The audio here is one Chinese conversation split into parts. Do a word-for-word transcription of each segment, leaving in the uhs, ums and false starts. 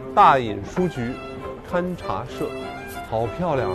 大隐书局勘察社，好漂亮啊！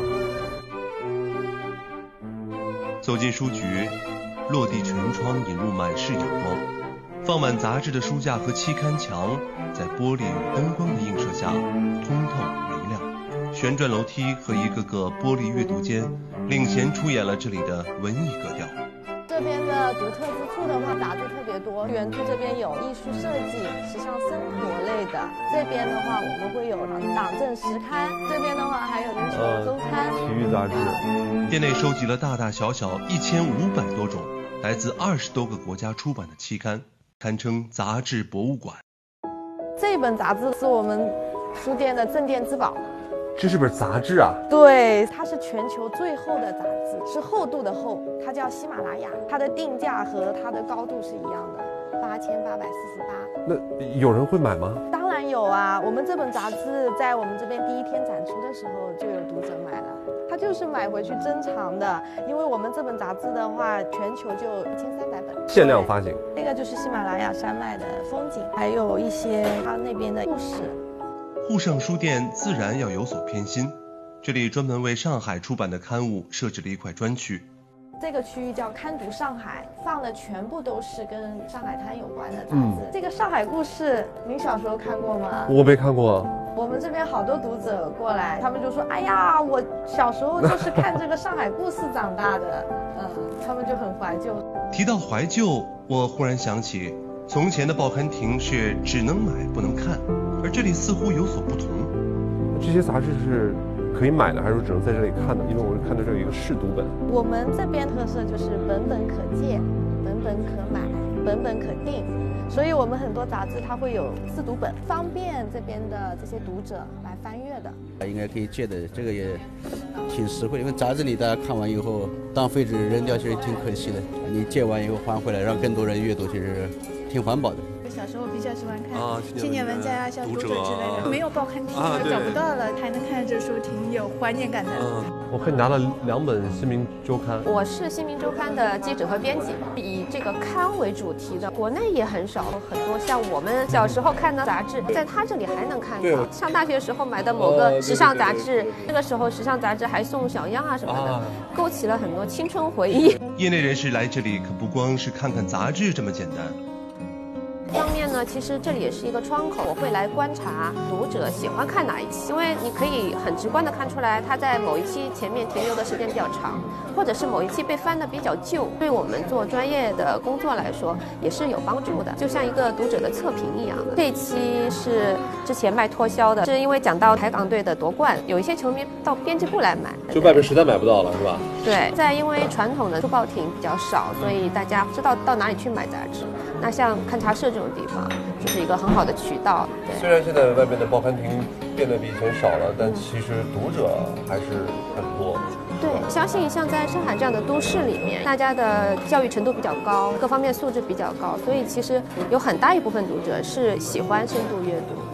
走进书局，落地全窗引入满室阳光，放满杂志的书架和期刊墙，在玻璃与灯光的映射下，通透明亮。旋转楼梯和一个个玻璃阅读间，领衔出演了这里的文艺格调。 这边的独特之处的话，杂志特别多。原图这边有艺术设计、时尚生活类的，这边的话我们会有党政时刊，这边的话还有足球周刊、 呃、体育杂志。 店内收集了大大小小一千五百多种，来自二十多个国家出版的期刊，堪称杂志博物馆。 这本杂志是我们书店的镇店之宝。 这是本杂志啊？对， 它是全球最厚的杂志，是厚度的厚，它叫喜马拉雅，它的定价和它的高度是一样的，八千八百四十八。 那有人会买吗？ 当然有啊，我们这本杂志在我们这边第一天展出的时候就有读者买了，他就是买回去珍藏的，因为我们这本杂志的话，全球就一千三百本， 限量发行。 这个就是喜马拉雅山脉的风景，还有一些它那边的故事。 沪上书店自然要有所偏心，这里专门为上海出版的刊物设置了一块专区。 这个区域叫刊读上海，放的全部都是跟上海滩有关的杂志。嗯、这个上海故事，您小时候看过吗？ 我没看过。 我们这边好多读者过来，他们就说：“哎呀，我小时候就是看这个上海故事长大的。”嗯，他们就很怀旧。 提到怀旧，我忽然想起，从前的报刊亭是只能买不能看，而这里似乎有所不同。 这些杂志是可以买的，还是只能在这里看的？因为我看到这有一个试读本。 我们这边特色就是本本可借，本本可买，本本可订，所以我们很多杂志它会有试读本，方便这边的这些读者来翻阅的。 应该可以借的，这个也挺实惠，因为杂志里大家看完以后当废纸扔掉，其实挺可惜的。你借完以后还回来，让更多人阅读，其实挺环保的。 小时候比较喜欢看啊， 青年文摘啊、小读者之类的，没有报刊亭了，找不到了，还能看这书，挺有怀念感的。 嗯，我看你拿了两本《新民周刊》。 我是《新民周刊》的记者和编辑，以这个刊为主题的，国内也很少，很多像我们小时候看的杂志，在他这里还能看到。上大学时候买的某个时尚杂志，那个时候时尚杂志还送小样啊什么的，勾起了很多青春回忆。 业内人士来这里可不光是看看杂志这么简单。 一方面呢，其实这里也是一个窗口，我会来观察读者喜欢看哪一期，因为你可以很直观的看出来他在某一期前面停留的时间比较长，或者是某一期被翻的比较旧，对我们做专业的工作来说也是有帮助的，就像一个读者的测评一样的。这一期是之前卖脱销的，是因为讲到台港队的夺冠，有一些球迷到编辑部来买， 就外边实在买不到了，是吧？ 对，在因为传统的书报亭比较少，所以大家知道到哪里去买杂志。那像勘察社这种地方，就是一个很好的渠道。 虽然现在外面的报刊亭变得比以前少了，但其实读者还是很多。 对，相信像在上海这样的都市里面，大家的教育程度比较高，各方面素质比较高，所以其实有很大一部分读者是喜欢深度阅读。